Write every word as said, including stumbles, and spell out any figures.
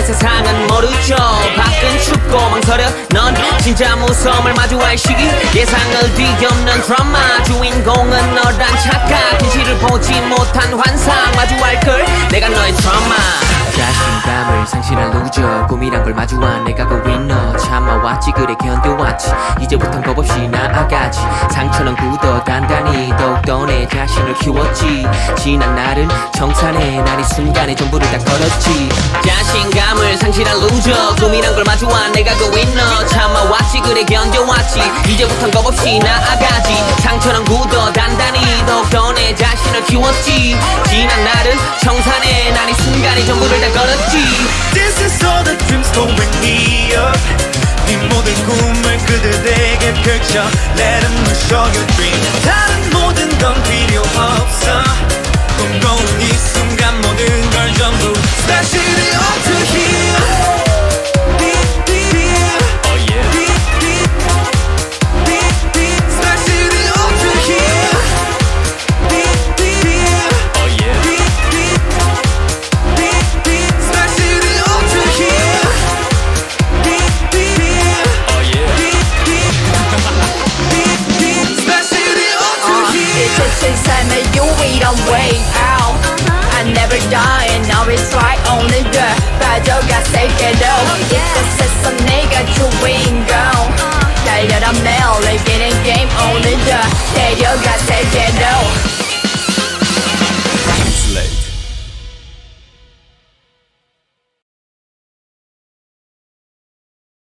세상은 모르죠. 밖은 춥고 망설여 넌 진짜 무서움을 마주할 시기. 예상을 뒤엎는 드라마 주인공은 너란 착각. 현실을 보지 못한 환상 마주할 걸 내가 너의 드라마. 자신감을 상실한 루저 꿈이란 걸 마주한 내가 그 위너. 참아왔지 그래 견뎌왔지 이제부턴 겁없이 나아가지. 상처는 굳어 단단히 더욱더 내 자신을 키웠지. 지난 날은 정산해 난 이 순간에 전부를 다 걸었지. 자신감을 상실한 루저 꿈이란 걸 마주한 내가 그 위너. 참아왔지 그래 견뎌왔지 이제부턴 겁없이 나아가지. 상처는 굳어 단단히 더욱더 내 자신을 키웠지. 지난 날은 정산해 난 이 순간에 전부를 다 걸었지. This is all the dreams holding me up. 네 모든 꿈을 그들에게 펼쳐 Let them show your dream.